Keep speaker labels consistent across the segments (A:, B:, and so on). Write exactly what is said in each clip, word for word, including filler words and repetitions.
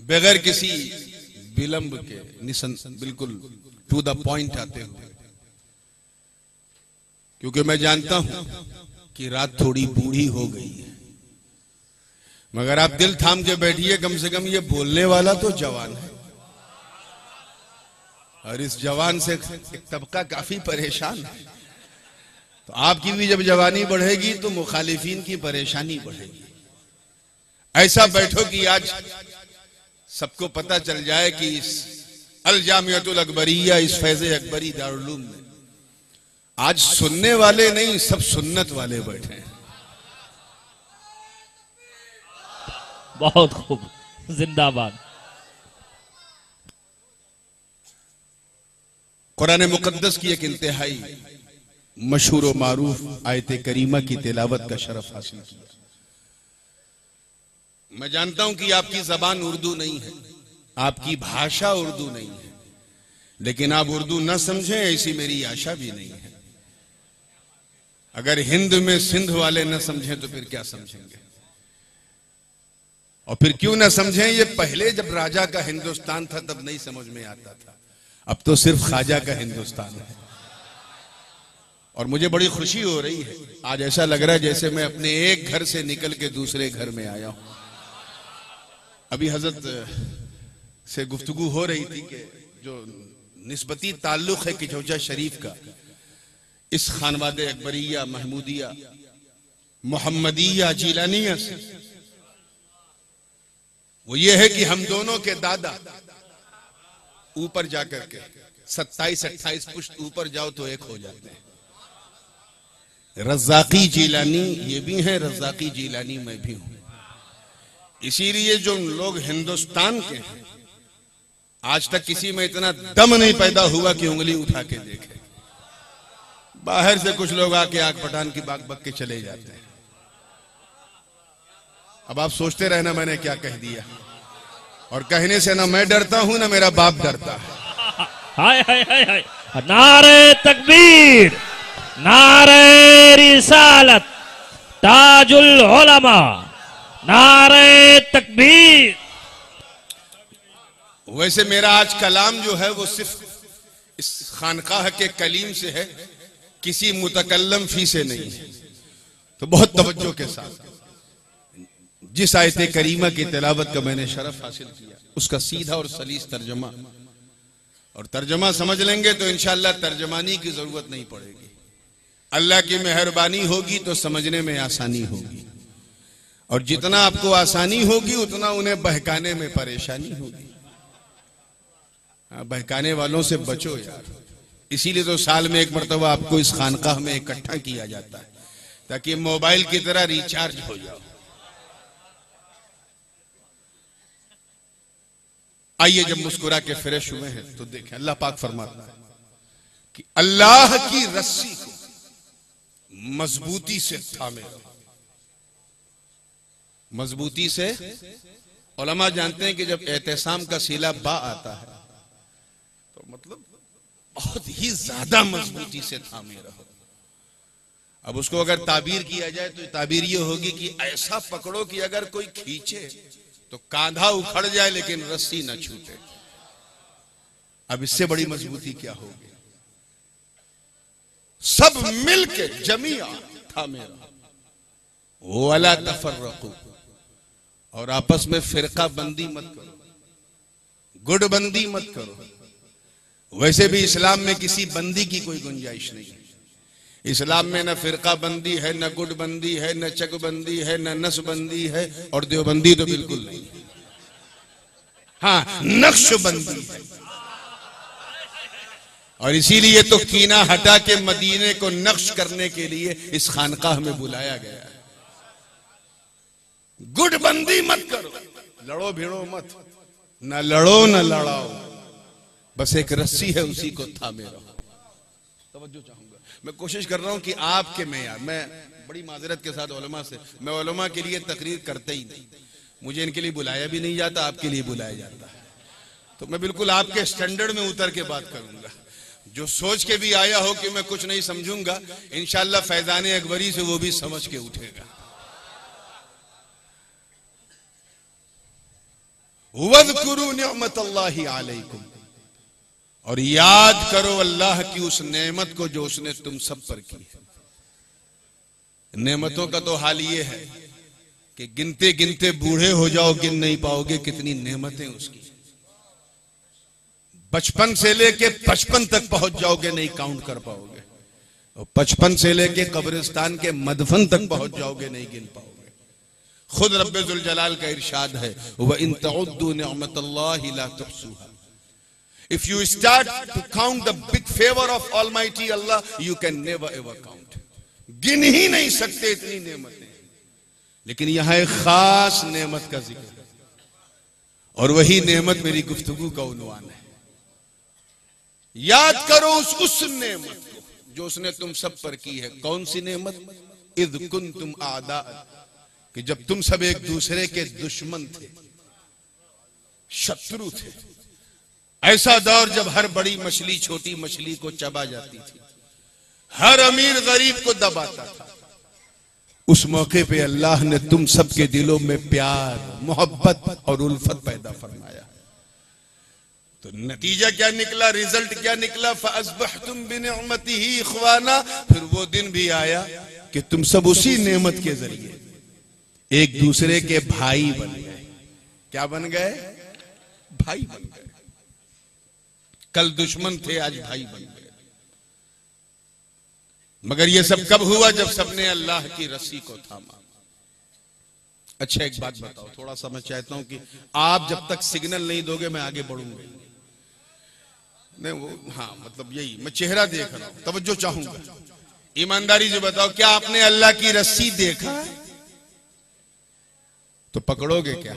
A: बगैर किसी विलंब के निसन बिल्कुल टू द पॉइंट आते हुए, क्योंकि मैं जानता हूं कि रात थोड़ी बूढ़ी हो गई है, मगर आप दिल थाम के बैठिए, कम से कम ये बोलने वाला तो जवान है, और इस जवान से एक तबका काफी परेशान है। तो आपकी भी जब जवानी बढ़ेगी तो मुखालिफिन की परेशानी बढ़ेगी। ऐसा बैठो कि आज सबको पता चल जाए कि इस अल जामियतुल अकबरिया, इस फैज़े अकबरी दारुल उलूम में आज सुनने वाले नहीं, सब सुन्नत वाले बैठे हैं।
B: बहुत खूब, जिंदाबाद।
A: कुरान मुकद्दस की एक इंतहाई मशहूर व मारूफ आयत करीमा की तिलावत का शरफ हासिल किया। मैं जानता हूं कि आपकी जबान उर्दू नहीं है, आपकी भाषा उर्दू नहीं है, लेकिन आप उर्दू न समझें ऐसी मेरी आशा भी नहीं है। अगर हिंद में सिंध वाले न समझें तो फिर क्या समझेंगे, और फिर क्यों न समझें, ये पहले जब राजा का हिंदुस्तान था तब नहीं समझ में आता था, अब तो सिर्फ ख्वाजा का हिंदुस्तान है। और मुझे बड़ी खुशी हो रही है, आज ऐसा लग रहा है जैसे मैं अपने एक घर से निकल के दूसरे घर में आया हूं। अभी हजरत से गुफ्तगू हो रही थी कि जो निस्बती ताल्लुक है किचौचा शरीफ का इस खानवादे अकबरिया, महमूदिया, मोहम्मदिया, जीलानिया से, वो ये है कि हम दोनों के दादा ऊपर जाकर के सत्ताईस अट्ठाईस पुश्त ऊपर जाओ तो एक हो जाते हैं। रज़ाकी जीलानी ये भी हैं, रज़ाकी जीलानी मैं भी हूं। इसीलिए जो लोग हिंदुस्तान के हैं, आज तक किसी में इतना दम नहीं पैदा हुआ कि उंगली उठा के देखे। बाहर से कुछ लोग आके आग पठान की बाग बक के चले जाते हैं। अब आप सोचते रहना मैंने क्या कह दिया, और कहने से ना मैं डरता हूं ना मेरा बाप डरता है।
B: हाय हाय हाय हाय, नारे तकबीर, नारे रिसालत, ताजुल उलमा, नारे तकबीर।
A: वैसे मेरा आज कलाम जो है वो सिर्फ इस खानकाह के कलीम से है, किसी मुतकल्लम फी से नहीं है। तो बहुत तवज्जो के साथ जिस आयत करीमा की तिलावत का मैंने शरफ हासिल किया उसका सीधा और सलीस तर्जमा, और तर्जमा समझ लेंगे तो इंशाअल्लाह तर्जमानी की जरूरत नहीं पड़ेगी। अल्लाह की मेहरबानी होगी तो समझने में आसानी होगी, और जितना आपको आसानी होगी उतना उन्हें बहकाने में परेशानी होगी। बहकाने वालों से बचो यार। इसीलिए तो साल में एक मरतबा आपको इस खानकाह में इकट्ठा किया जाता है, ताकि मोबाइल की तरह रिचार्ज हो जाओ। आइए जब मुस्कुरा के फ्रेश हुए हैं तो देखें अल्लाह पाक फरमाता है कि अल्लाह की रस्सी को मजबूती से थामे रहो। मजबूती से, उलमा जानते हैं कि जब एहतसाम का सीला बा आता है तो मतलब बहुत ही ज्यादा मजबूती से थामे रहो। अब उसको अगर ताबीर किया जाए तो ताबीर ये होगी कि ऐसा पकड़ो कि अगर कोई खींचे तो कांधा उखड़ जाए लेकिन रस्सी न छूटे। अब इससे बड़ी मजबूती क्या होगी? सब मिलके जमीआ थामे रहो, वला तफर्रकू, और आपस में फिरका बंदी मत करो, गुट बंदी मत करो। वैसे भी इस्लाम में किसी बंदी की कोई गुंजाइश नहीं है। इस्लाम में न फिरका बंदी है, न गुट बंदी है, न चक बंदी है, न नस बंदी है, और देवबंदी तो बिल्कुल नहीं है। हाँ, नक्श बंदी है। और इसीलिए तो कीना हटा के मदीने को नक्श करने के लिए इस खानकाह में बुलाया गया है। गुट बंदी मत करो, लड़ो भिड़ो मत, न लड़ो न लड़ाओ, बस एक रस्सी है उसी को थामे रहो। तवज्जो चाहूंगा, मैं कोशिश कर रहा हूं कि आपके में यार, मैं बड़ी माजरत के साथ उलमा से, मैं उलमा के लिए तकरीर करते ही नहीं, मुझे इनके लिए बुलाया भी नहीं जाता, आपके लिए बुलाया जाता है। तो मैं बिल्कुल आपके स्टैंडर्ड में उतर के बात करूंगा। जो सोच के भी आया हो कि मैं कुछ नहीं समझूंगा, इंशाअल्लाह फैजान अकबरी से वो भी समझ के उठेगा। वज़कुरू निअमतल्लाहि अलैकुम, और याद करो अल्लाह की उस नेमत को जो उसने तुम सब पर की है। नेमतों का तो हाल ये है कि गिनते गिनते बूढ़े हो जाओ, गिन नहीं पाओगे कितनी नेमतें उसकी। बचपन से लेके पचपन तक पहुंच जाओगे, नहीं काउंट कर पाओगे, और पचपन से लेके कब्रिस्तान के मदफन तक पहुंच जाओगे, नहीं गिन पाओगे। खुद रब्बे जुल जलाल का इरशाद है, व इन तउद्दू निअमतल्लाहि ला तुहसूहा। If you start to count the big favor of Almighty Allah, you can never ever count. गिन ही नहीं सकते इतनी नेमतें। लेकिन यहां एक खास नेमत का जिक्र है, और वही नेमत मेरी गुफ्तगू का उन्वान है। याद करो उस उस नेमत को जो उसने तुम सब पर की है। कौन सी नेमत? इद कुंतुम आदा, कि जब तुम सब एक दूसरे के दुश्मन थे, शत्रु थे। ऐसा दौर जब हर बड़ी मछली छोटी मछली को चबा जाती थी, हर अमीर गरीब को दबाता था। उस मौके पे अल्लाह ने तुम सबके दिलों में प्यार, मोहब्बत और उल्फत पैदा फरमाया। तो नतीजा क्या निकला, रिजल्ट क्या निकला? फअस्बहतुम बिनिअमतिही इख्वाना। फिर वो दिन भी आया कि तुम सब उसी नेमत के जरिए एक दूसरे के भाई बन गए। क्या बन गए? भाई बन गए। कल दुश्मन थे, आज भाई बन गए। मगर ये सब कब हुआ? जब सबने अल्लाह की रस्सी को थामा। अच्छा एक बात बताओ, थोड़ा सा मैं चाहता हूं कि आप जब तक सिग्नल नहीं दोगे मैं आगे बढ़ूंगा नहीं। वो हाँ मतलब यही मैं चेहरा देख रहा हूं, तवज्जो चाहूंगा। ईमानदारी से बताओ, क्या आपने अल्लाह की रस्सी देखा? तो पकड़ोगे क्या?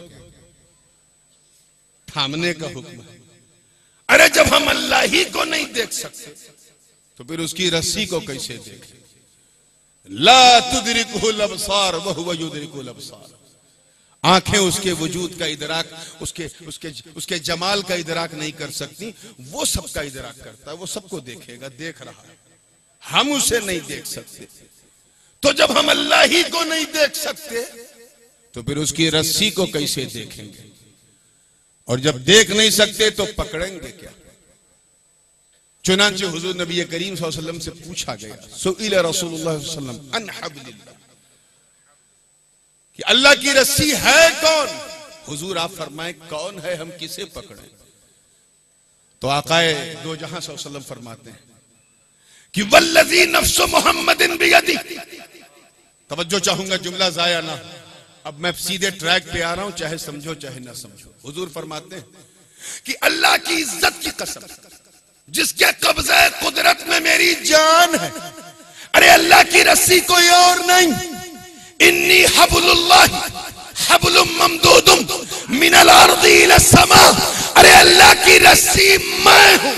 A: थामने का हुक्म है। अरे जब हम अल्लाह ही को नहीं देख सकते तो फिर उसकी रस्सी को कैसे देखें? ला तुदरिकुहुल अबसार व हुवा युदरिकुल अबसार। आंखें उसके वजूद का इदराक, उसके उसके उसके जमाल का इदराक नहीं कर सकती, वो सबका इदराक करता है, वो सबको देखेगा, देख रहा है। हम उसे नहीं देख सकते। तो जब हम अल्लाह ही को नहीं देख सकते तो फिर उसकी रस्सी को कैसे देखेंगे? और जब देख नहीं सकते तो पकड़ेंगे क्या? चुनांचे हुजूर नबी करीम सल्लल्लाहु अलैहि वसल्लम से पूछा गया, सुइल रसूलुल्लाह सल्लल्लाहु अलैहि वसल्लम अन हब्लिल्लाह, कि अल्लाह की रस्सी है कौन? हुजूर आप फरमाए कौन है, हम किसे पकड़ें? तो आकाए दो जहां सल्लल्लाहु अलैहि वसल्लम फरमाते हैं कि वल्लज़ी नफ्सु मुहम्मदिन बियदी। तवज्जो चाहूंगा, जुमला जाया ना। अब मैं सीधे ट्रैक पे आ रहा हूं, चाहे समझो चाहे ना समझो। हुजूर फरमाते हैं कि अल्लाह की इज्जत की कसम, जिसके कब्जे कुदरत में मेरी जान है, अरे अल्लाह की रस्सी कोई और नहीं। इन्नी हबलुल्लाह हबलुम ममदूदुम मिनल अर्दी इला समा। अरे अल्लाह की रस्सी मैं हूं।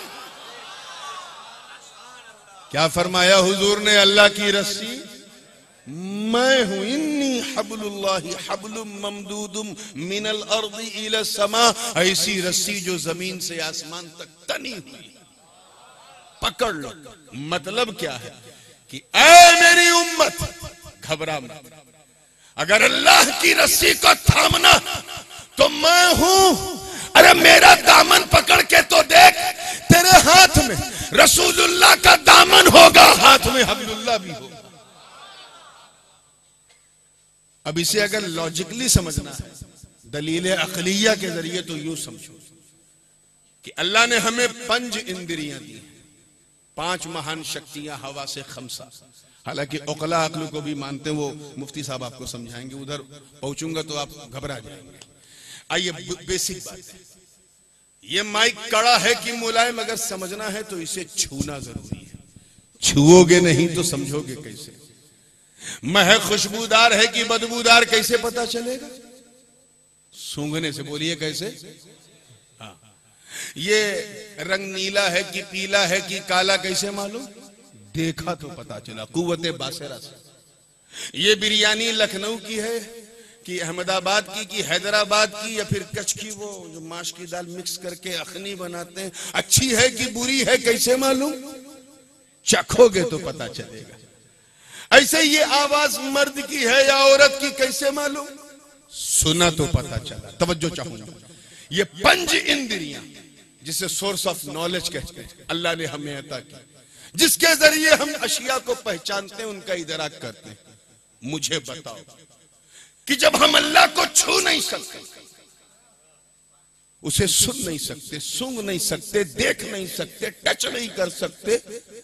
A: क्या फरमाया हुजूर ने? अल्लाह की रस्सी मैं हूं। इन्नी हबलुल्लाह हबलुम ममदूदुम मिनल अर्दी इला समा। ऐसी रस्सी जो जमीन से आसमान तक तनी हुई, पकड़ लो। मतलब क्या है कि ऐ मेरी उम्मत घबरा मत। अगर अल्लाह की रस्सी को थामना तो मैं हूं। अरे मेरा दामन पकड़ के तो देख, तेरे हाथ में रसूलुल्लाह का दामन होगा, हाथ में हबलुल्लाह भी होगा। अब इसे अगर लॉजिकली समझना है, दलील अकलिया के जरिए, तो यूं समझो कि अल्लाह ने हमें पंच इंद्रियां दी, पांच महान शक्तियां, हवा से खमसा। हालांकि उकला अक्ल को भी मानते हैं, वो मुफ्ती साहब आपको समझाएंगे। उधर पहुंचूंगा तो आप घबरा जाएंगे। आइए बेसिक बात है, ये माइक कड़ा है कि मुलायम, अगर समझना है तो इसे छूना जरूरी है। छुओगे नहीं तो समझोगे कैसे? महक खुशबूदार है कि बदबूदार कैसे पता चलेगा? सूंघने से। बोलिए कैसे? हाँ। ये रंग नीला है कि पीला है कि काला कैसे मालूम? देखा तो पता चला, कुव्वते बासरा से। ये बिरयानी लखनऊ की है कि अहमदाबाद की कि हैदराबाद की या फिर कच्छ की, वो जो माश की दाल मिक्स करके अखनी बनाते हैं, अच्छी है कि बुरी है कैसे मालूम? चखोगे तो पता चलेगा। ऐसे ये आवाज मर्द की है या औरत की कैसे मालूम? सुना तो पता चला। तवज्जो चाहूंगा, ये पंच इंद्रियां जिसे सोर्स ऑफ नॉलेज कहते हैं, अल्लाह ने हमें अता की, जिसके जरिए हम अशिया को पहचानते हैं, उनका इदराक करते हैं। मुझे बताओ कि जब हम अल्लाह को छू नहीं सकते, उसे सुन नहीं सकते, सूंघ नहीं सकते, देख नहीं सकते, टच नहीं कर सकते,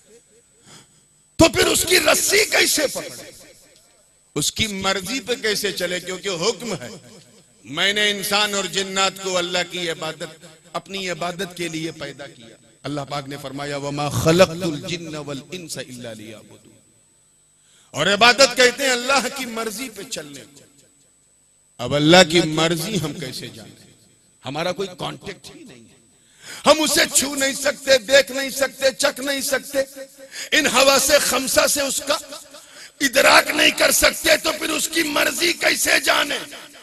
A: तो फिर उसकी रस्सी कैसे पकड़े, उसकी मर्जी पे कैसे चले? क्योंकि हुक्म है, मैंने इंसान और जिन्नात को अल्लाह की इबादत, अपनी इबादत के लिए पैदा किया। अल्लाह पाक ने फरमाया वमा खलक़तुल जिन्न वल इंसा इल्ला लियअबुदून। और इबादत कहते हैं अल्लाह की मर्जी पे चलने को। अब अल्लाह की मर्जी हम कैसे जाने? हमारा कोई कांटेक्ट ही नहीं है, हम उसे छू नहीं सकते, देख नहीं सकते, चख नहीं सकते, इन हवा से खमसा से उसका इदराक नहीं कर सकते, तो फिर उसकी मर्जी कैसे जाने?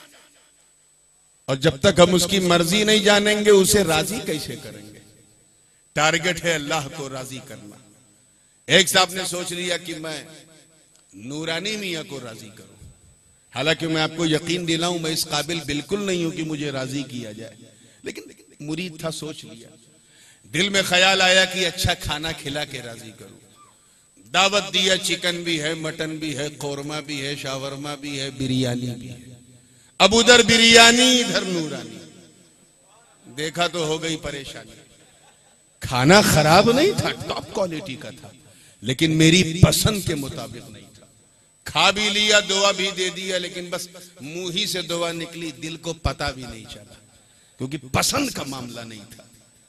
A: और जब तक हम उसकी मर्जी नहीं जानेंगे, उसे राजी कैसे करेंगे? टारगेट है अल्लाह को राजी करना। एक साहब ने सोच लिया कि मैं नूरानी मियां को राजी करूं, हालांकि मैं आपको यकीन दिलाऊं मैं इस काबिल बिल्कुल नहीं हूं कि मुझे राजी किया जाए, लेकिन मुरीद था, सोच लिया, दिल में ख्याल आया कि अच्छा खाना खिला के राजी करूं। दावत दिया, चिकन भी है, मटन भी है, कौरमा भी है, शावरमा भी है, बिरयानी भी है। अब उधर बिरयानी, इधर नूरानी, देखा तो हो गई परेशानी। खाना खराब नहीं था, टॉप क्वालिटी का था, लेकिन मेरी पसंद के मुताबिक नहीं था। खा भी लिया, दुआ भी दे दिया, लेकिन बस मुंह ही से दुआ निकली, दिल को पता भी नहीं चला, क्योंकि पसंद का मामला नहीं था।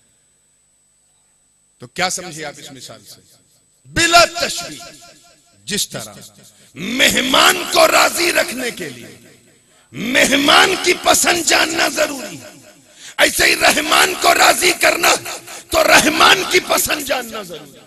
A: तो क्या समझे आप इस मिसाल से? बिला तशबीह, जिस तरह मेहमान को राजी रखने के लिए मेहमान की पसंद जानना जरूरी है, ऐसे ही रहमान को राजी करना तो रहमान की पसंद जानना जरूरी है।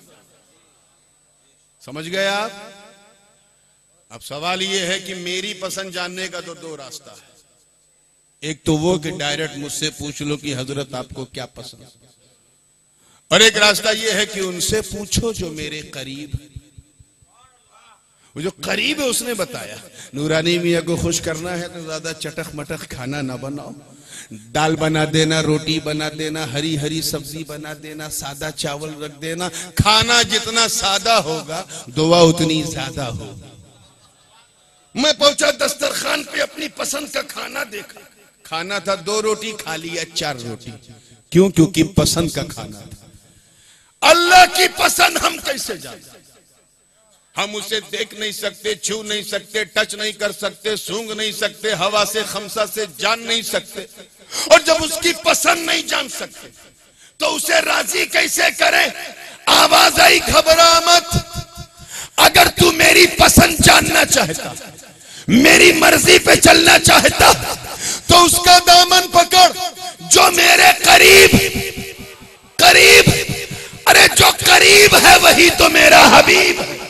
A: समझ गए आप? अब सवाल यह है कि मेरी पसंद जानने का तो दो रास्ता है। एक तो वो कि डायरेक्ट मुझसे पूछ लो कि हजरत आपको क्या पसंद, और एक रास्ता यह है कि उनसे पूछो जो मेरे करीब है। वो जो करीब है उसने बताया, नूरानी मियां को खुश करना है तो ज्यादा चटक मटक खाना ना बनाओ, दाल बना देना, रोटी बना देना, हरी हरी सब्जी बना देना, सादा चावल रख देना। खाना जितना सादा होगा दुआ उतनी ज्यादा होगी। मैं पहुंचा दस्तरखान पे, अपनी पसंद का खाना देखा, खाना था दो रोटी, खा लिया चार रोटी। क्यों? क्योंकि पसंद का खाना था। अल्लाह की पसंद हम कैसे जानते? हम उसे देख नहीं सकते, छू नहीं सकते, टच नहीं कर सकते, सूंघ नहीं सकते, हवा से खमसा से जान नहीं सकते। और जब उसकी पसंद नहीं जान सकते तो उसे राजी कैसे करें? आवाज आई, घबरा मत, अगर तू मेरी पसंद जानना चाहता, मेरी मर्जी पे चलना चाहता, तो उसका दामन पकड़ जो मेरे करीब करीब अरे जो करीब है वही तो मेरा हबीब है।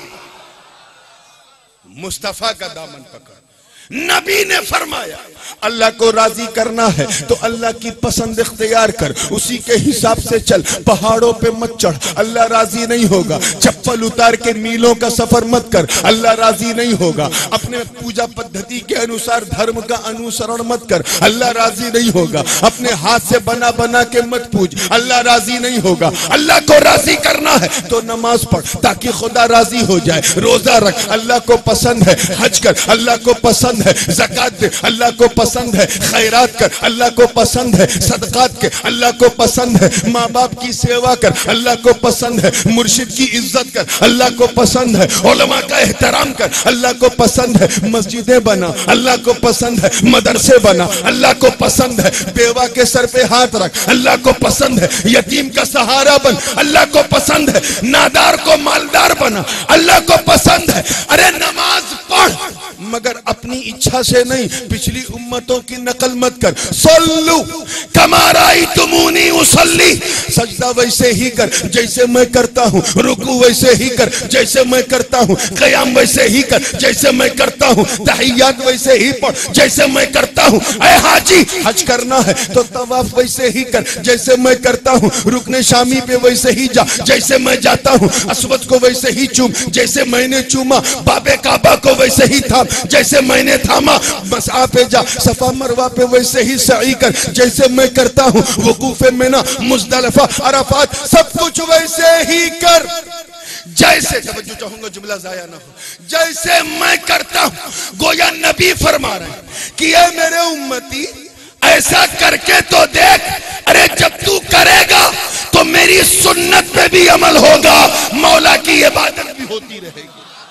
A: मुस्तफा का दामन पकड़। नबी ने फरमाया अल्लाह को राजी करना है तो अल्लाह की पसंद इख्तियार कर, उसी के हिसाब से चल, पहाड़ों पे मत चढ़, अल्लाह राजी नहीं होगा। चप्पल उतार के मीलों का सफर मत कर, अल्लाह राजी नहीं होगा। अपने पूजा पद्धति के अनुसार धर्म का अनुसरण मत कर, अल्लाह राजी नहीं होगा। अपने हाथ से बना बना के मत पूज, अल्लाह राजी नहीं होगा। अल्लाह को राजी करना है तो नमाज पढ़ ताकि खुदा राजी हो जाए, रोजा रख, अल्लाह को पसंद है, हज कर, अल्लाह को पसंद है, ज़कात दे, अल्लाह को पसंद है, खैरात कर, अल्लाह को पसंद है, सदकात के, अल्लाह को पसंद है, माँ बाप की सेवा कर, अल्लाह को पसंद है, मुर्शिद की इज्जत कर, अल्लाह को पसंद है, उलमा का एहतराम कर, अल्लाह को पसंद है, मस्जिदें बना, अल्लाह को पसंद है, मदरसे बना, अल्लाह को पसंद है, बेवा के सर पे हाथ रख, अल्लाह को पसंद है, यतीम का सहारा बन, अल्लाह को पसंद है, नादार को मालदार बना, अल्लाह को पसंद है। अरे नमाज पढ़ मगर अपनी इच्छा से नहीं, पिछली उम्मतों की नकल मत कर। सल्लू कमा रायतुमूनी उसल्ली, सजदा वैसे ही कर जैसे मैं करता हूँ, रुकू वैसे ही कर जैसे मैं करता हूँ, क़याम वैसे ही कर जैसे मैं करता हूँ, तहियात वैसे ही पढ़ जैसे मैं करता हूँ, ऐ हाजी हज करना है तो तवाफ वैसे ही कर जैसे मैं करता हूँ, रुकने शामी पे वैसे ही जा जैसे मैं जाता हूँ, अस्वद को वैसे ही चूम जैसे मैंने चूमा, बाबे काबा को वैसे ही थाम जैसे मैंने थामा, मसआ पे जा सफा मरवा पे वैसे ही सई कर जैसे मैं करता हूँ, वकूफे मिना मुज़दलिफा अरफात सब कुछ वैसे ही कर जैसे, तवज्जो चाहूंगा जुमला जाया ना हो, जैसे मैं करता हूं। गोया नबी फरमा रहे हैं कि ये मेरे उम्मती ऐसा करके तो देख, अरे जब तू करेगा तो मेरी सुन्नत पे भी अमल होगा, मौला की इबादत भी होती रहेगी।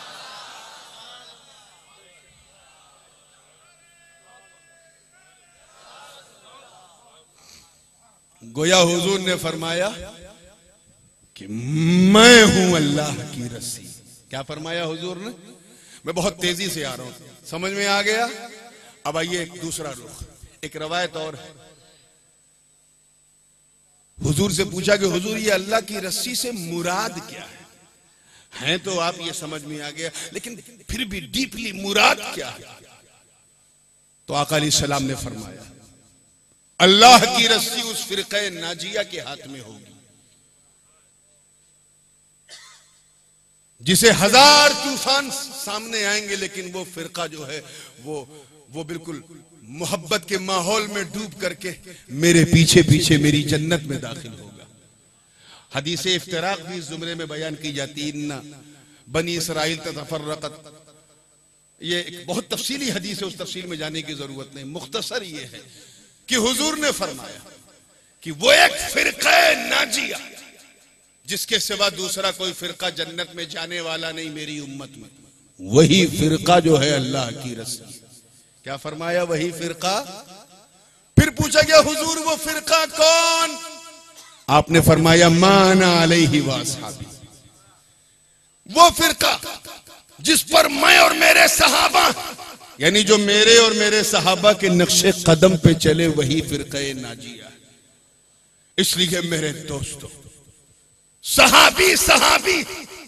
A: गोया हुजूर ने फरमाया कि मैं हूं अल्लाह की रस्सी। क्या फरमाया हुजूर ने? मैं बहुत तेजी से आ रहा हूं, समझ में आ गया? अब आइए एक दूसरा रुख, एक रवायत और है। हुजूर से पूछा कि हुजूर ये अल्लाह की रस्सी से मुराद क्या है? हैं तो आप ये समझ में आ गया, लेकिन फिर भी डीपली मुराद क्या है? तो आका अलैहिस्सलाम ने फरमाया अल्लाह की रस्सी उस फिरक़े नाजिया के हाथ में होगी जिसे हजार तूफान सामने आएंगे, लेकिन वो फिरका जो है वो वो बिल्कुल मोहब्बत के माहौल में डूब करके मेरे पीछे पीछे मेरी जन्नत में दाखिल होगा। हदीस इफ्तिराक भी इस जुमरे में बयान की जाती, इन्ना बनी इसराइल ततफर्रक़त, ये एक बहुत तफसीली हदीस है, उस तफसील में जाने की जरूरत नहीं। मुख्तसर ये है कि हुजूर ने फरमाया कि वो एक फिरका नाजिया जिसके सिवा दूसरा कोई फिरका जन्नत में जाने वाला नहीं मेरी उम्मत में, वही फिरका जो है अल्लाह की रस्सी। क्या फरमाया? वही फिरका। फिर पूछा गया हुजूर वो फिरका कौन? आपने फरमाया माना अलैहि व अस्हाबी, वो फिरका जिस पर मैं और मेरे सहाबा, यानी जो मेरे और मेरे सहाबा के नक्शे कदम पे चले, वही फिरका नाजिया। इसलिए मेरे दोस्तों, सहाबी सहाबी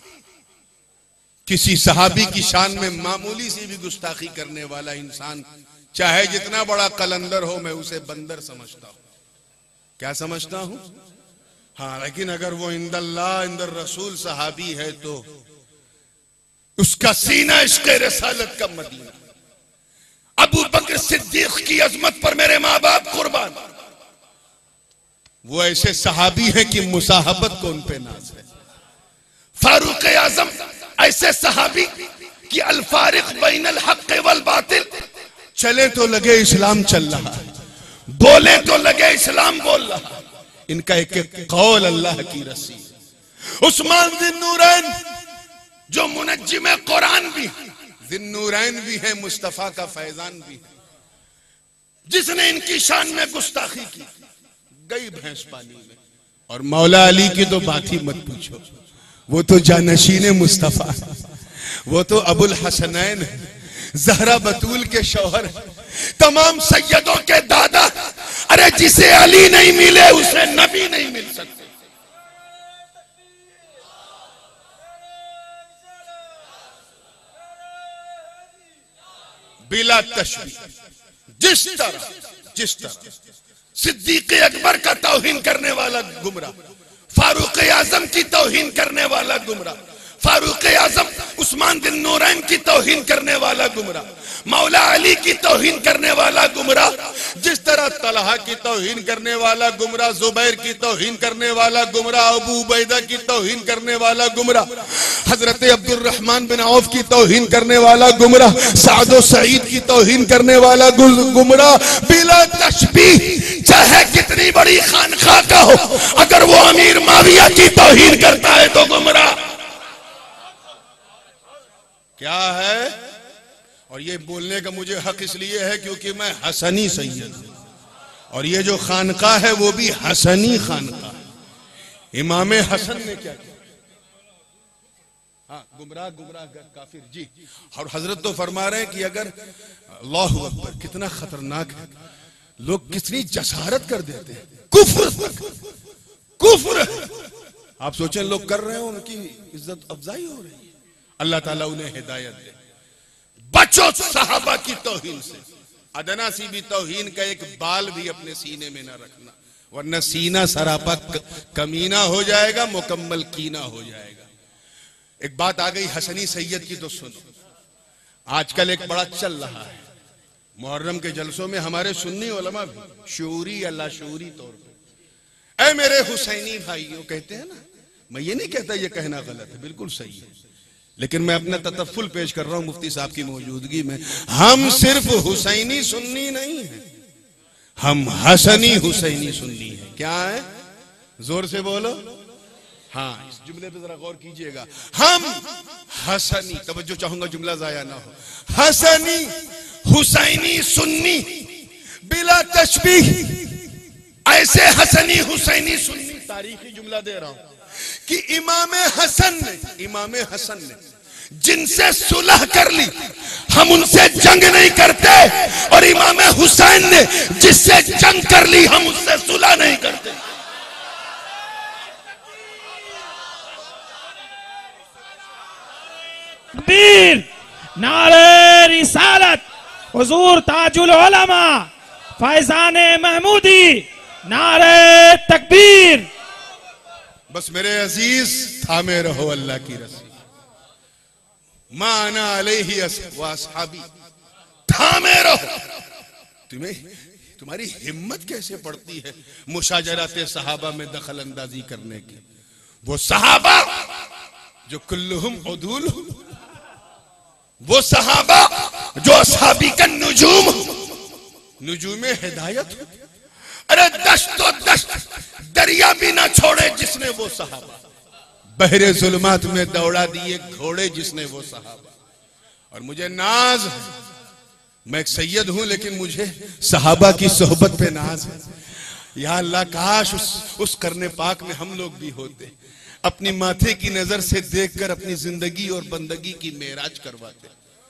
A: किसी सहाबी की शान में मामूली सी भी गुस्ताखी करने वाला इंसान, चाहे जितना बड़ा कलंदर हो, मैं उसे बंदर समझता हूं। क्या समझता हूं? हाँ, लेकिन अगर वो इंदल्लाह इंदर रसूल सहाबी है तो उसका सीना इश्क़े रसालत का मदीना। अबू बकर सिद्दीक की अजमत पर मेरे माँ बाप कुर्बान, वो ऐसे सहाबी हैं कि मुसाहबत को उन पे नाज है। फारूक आजम ऐसे सहाबी कि अल फारिक बैनल हक़ वल बातिल, चले तो लगे इस्लाम चल रहा है, बोले तो लगे इस्लाम बोल रहा है, इनका एक एक कौल अल्लाह की रस्सी। उस्मान ज़िन्नूरैन जो मुनज्जिम कुरान भी, ज़िन्नूरैन भी है, मुस्तफा का फैजान भी है, जिसने इनकी शान में गुस्ताखी की गई भैंस पानी में। और मौला अली की तो बात ही मत पूछो, वो तो जानशीने मुस्तफा है, वो तो अबुल हसनैन है, जहरा बतूल के शौहर है, तमाम सैयदों के दादा। अरे जिसे अली नहीं मिले उसे नबी नहीं मिल सकते। बिला तशबीह, जिस तरह जिस तरह सिद्दीक अकबर का तौहीन करने वाला गुमराह, फारूक आजम की तौहीन करने वाला गुमराह, फारूक आजम उस्मान ज़िन्नूरैन की तौहीन करने वाला गुमराह, मौला अली की तौहीन करने वाला गुमराह, जिस तरह तलहा की तौहीन करने वाला गुमराह, जुबैर की तौहीन करने वाला गुमराह, अबू उबैदा की तौहीन करने वाला गुमराह, हजरत अब्दुर रहमान बिन औफ की तौहीन करने वाला गुमराह, साद व सईद की तौहीन करने वाला गुमराह, बिला तशबीह, चाहे कितनी बड़ी खानखा का हो, अगर वो अमीर माविया की तौहीन करता है तो गुमराह। क्या है? और ये बोलने का मुझे हक इसलिए है क्योंकि मैं हसनी सैयद हूं, और ये जो खानका है वो भी हसनी खानका। इमाम हसन ने क्या किया? हाँ, गुमराह गुमराह काफिर जी। और हजरत तो फरमा रहे हैं कि अगर अल्लाहु अकबर, कितना खतरनाक है, लोग कितनी जसारत कर देते हैं, कुफ्र कुफ्र। आप सोचें लोग कर रहे हो, उनकी इज्जत अफजाई हो रही है। अल्लाह ताला उन्हें हिदायत दे। बचो सहाबा की तौहीन से, अदना सी भी तौहीन का एक बाल भी अपने सीने में ना रखना, वरना सीना सरापा कमीना हो जाएगा, मुकम्मल कीना हो जाएगा। एक बात आ गई हसनी सैयद की, तो सुनो। आजकल एक बड़ा चल रहा है मुहर्रम के जलसों में, हमारे सुन्नी उलमा भी शूरी या लाशूरी तौर पे, ऐ मेरे हुसैनी भाइयों कहते हैं ना। मैं ये नहीं कहता ये कहना गलत है, बिल्कुल सही है, लेकिन मैं अपना ततफ़ुल पेश कर रहा हूं मुफ्ती साहब की मौजूदगी में। हम सिर्फ हुसैनी सुन्नी नहीं है, हम हसनी हुसैनी सुन्नी है। क्या है? जोर से बोलो। हाँ, इस जुमले पे जरा गौर कीजिएगा। हम हसनी, तवज्जो चाहूंगा जुमला जाया ना हो, हसनी हुसैनी सुन्नी बिला तशबीह। ऐसे हसनी हुसैनी सुन्नी, तारीखी जुमला दे रहा हूं कि इमाम हसन ने इमाम हसन ने जिनसे सुलह कर ली, हम उनसे जंग नहीं करते, और इमाम हुसैन ने जिससे जंग कर ली, हम उससे सुलह नहीं करते।
B: तकबीर, नारे रिसालत, हुजूर ताजुल उलमा फैजान महमूदी, नारे तकबीर।
A: बस मेरे अजीज थामे रहो अल्लाह की रस्सी, माना अलैहि व अस्हाबी, थामे रहो। तुम्हें तुम्हारी हिम्मत कैसे पड़ती है मुशाजरात सहाबा में दखल अंदाजी करने की? वो सहाबा जो कुल्लुहुम उदूल, वो सहाबा जो असहाबी का नुजूम, नुजूमे हिदायत। अरे दश्तो दश्त दरिया भी ना छोड़े जिसने वो सहाबा, बहरे जुल्मात में दौड़ा दिए घोड़े जिसने वो सहाबा। और मुझे नाज है, मैं एक सैयद हूं, लेकिन मुझे सहाबा की सोहबत पे नाज है। या अल्लाह, काश उस उस करने पाक में हम लोग भी होते, अपनी माथे की नजर से देखकर अपनी जिंदगी और बंदगी की मेराज करवाते।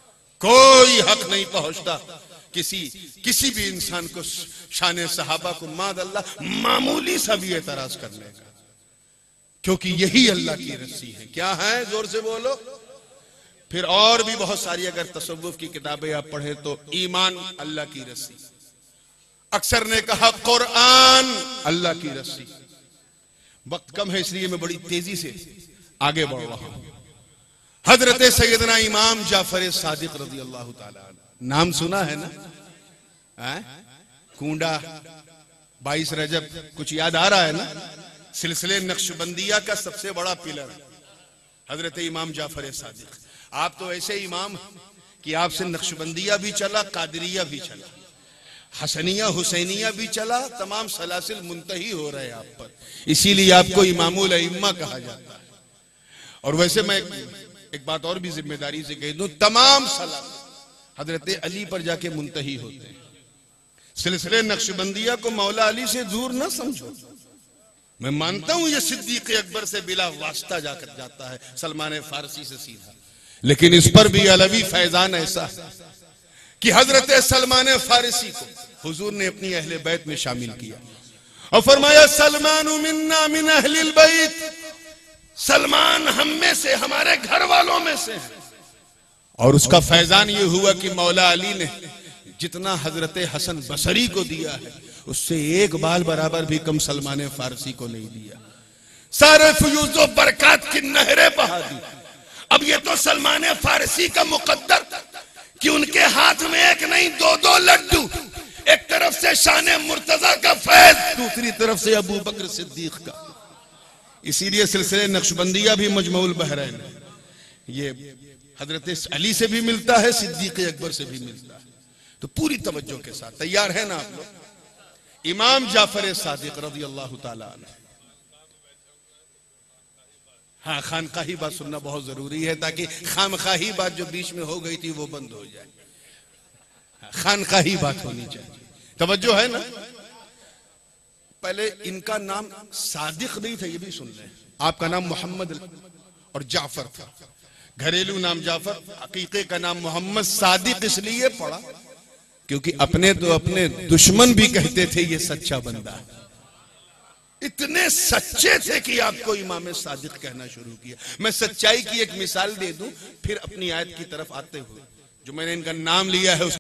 A: कोई हक नहीं पहुंचता किसी किसी भी इंसान को शान सहाबा को माद अल्लाह मामूली सा भी एतराज करने का, क्योंकि यही अल्लाह की रस्सी है। क्या है? जोर से बोलो। फिर और भी बहुत सारी अगर तसव्वुफ की किताबें आप पढ़े तो ईमान अल्लाह की रस्सी, अक्सर ने कहा कुरान अल्लाह की रस्सी। वक्त कम है इसलिए मैं बड़ी तेजी से आगे बढ़ रहा हूं। हजरत सैयदना इमाम जाफर सादिक रज़ी अल्लाह ताला, नाम सुना है ना? है? कूंडा, बाईस रजब, कुछ याद आ रहा है ना? सिलसिले नक्शबंदिया का सबसे बड़ा पिलर हजरत इमाम जाफर सादिक। आप तो ऐसे इमाम कि आपसे नक्शबंदिया भी चला, कादरिया भी चला, हसनिया हुसैनिया भी चला, तमाम सलासिल मुंतही हो रहे हैं आप पर, इसीलिए आपको इमामुल अइम्मा कहा जाता है। और वैसे मैं एक बात और भी जिम्मेदारी से कह दूं, तमाम सलासिल हजरत अली पर जाके मुंतही होते हैं। सिलसिले नक्शबंदिया को मौला अली से दूर न समझो। मैं मानता हूं ये सिद्दीक अकबर से बिला वास्ता जाकर जाता है, सलमान फारसी से सीधा, लेकिन इस पर भी अलवी फैजान ऐसा है कि हजरत सलमान फारसी को हुजूर ने अपनी अहले बैत में शामिल किया और फरमाया सलमान मिन्ना मिन अहलिल बैत, सलमान हम में से, हमारे घर वालों में से है। और उसका फैजान ये हुआ कि मौला अली ने जितना हजरत हसन बसरी को दिया है उससे एक बाल बराबर भी कम सलमान फारसी को नहीं दिया। सारे फयूज़ो बरकत की नहरें बहा दी। अब ये तो सलमान फारसी का मुकद्दर कि उनके हाथ में एक नहीं दो दो लड्डू, एक तरफ से शान मुर्तजा का फैज, दूसरी तरफ से अबू बकर सिद्दीक का। इसीलिए सिलसिले नक्शबंदिया भी मजमऊल बहरैन है। ये हजरत अली से भी मिलता है, सिद्दीक अकबर से भी मिलता है। तो पूरी तवज्जो के साथ तैयार है ना आप लोग? इमाम जाफर सादिक रज़ी अल्लाह ताला अन्हु। हाँ, खानकाही बात सुनना बहुत जरूरी है ताकि खामखाही बात जो बीच में हो गई थी वो बंद हो जाए। खानकाही बात होनी चाहिए, तवज्जो है ना? पहले इनका नाम सादिक नहीं था, ये भी सुन लें। आपका नाम मोहम्मद और जाफर था, घरेलू नाम जाफर, हकीके का नाम मोहम्मद। सादिक इसलिए पड़ा क्योंकि अपने तो अपने दुश्मन भी कहते थे ये सच्चा बंदा है। इतने सच्चे थे कि आपको इमाम सादिक कहना शुरू किया। मैं सच्चाई की एक मिसाल दे दूं फिर अपनी आयत की तरफ आते हुए, जो मैंने इनका नाम लिया है